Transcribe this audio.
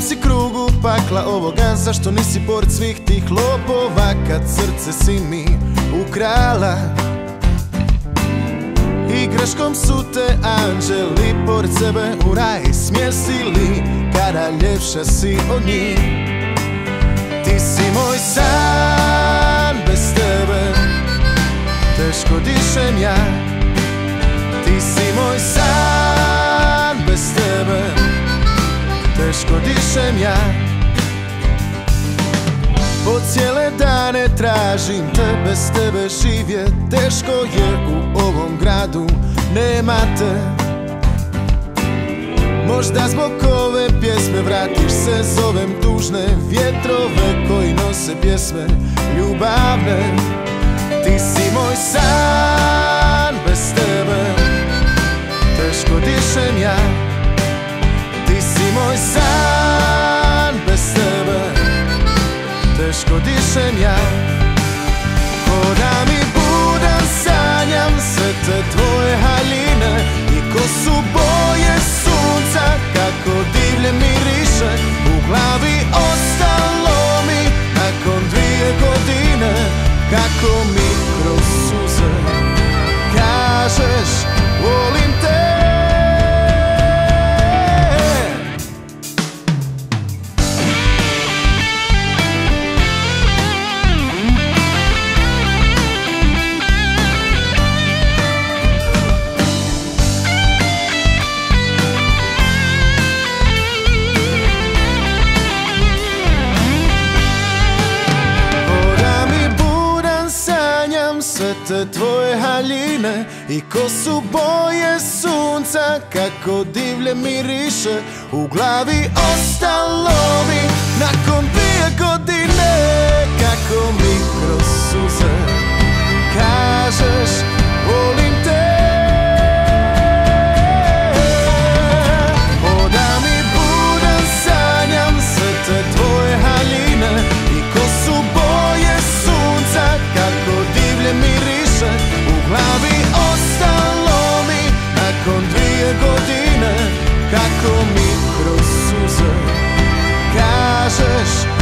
si krugu pakla ovoga, zašto nisi pored svih tih lopova, kad srce si mi ukrala. I greškom su te anđeli pored sebe u raj smjestili, kada ljepša si od njih. Ti si moj san, bez tebe teško dišem ja. Ti si moj san, bez tebe teško dišem ja. Po cijele dane tražim te, bez tebe živjet teško je u ovom gradu, nema te. Možda zbog ove pjesme vratiš se, zovem tužne vjetrove koji nose pjesme ljubavne. Ti si moj san, bez tebe teško dišem ja. Ti si moj san, bez tebe teško dišem ja. Hodam i budan, sanjam sve te tvoje haljine i ko su boje sunca, kako divlje miriše. U glavi ostalo mi nakon 2 godine, kako mi kroz suze kažeš volim te. Sve te tvoje haljine i ko su boje sunca, kako divlje miriše. U glavi ostalo mi nakon 2 godine, kako mi kroz suze kažeš volim te. Hodam i budan, sanjam sve te tvoje haljine i ko su boje sunca, kako divlje miriše. U glavi ostalo mi nakon 2 godine, kako mi kroz suze kažeš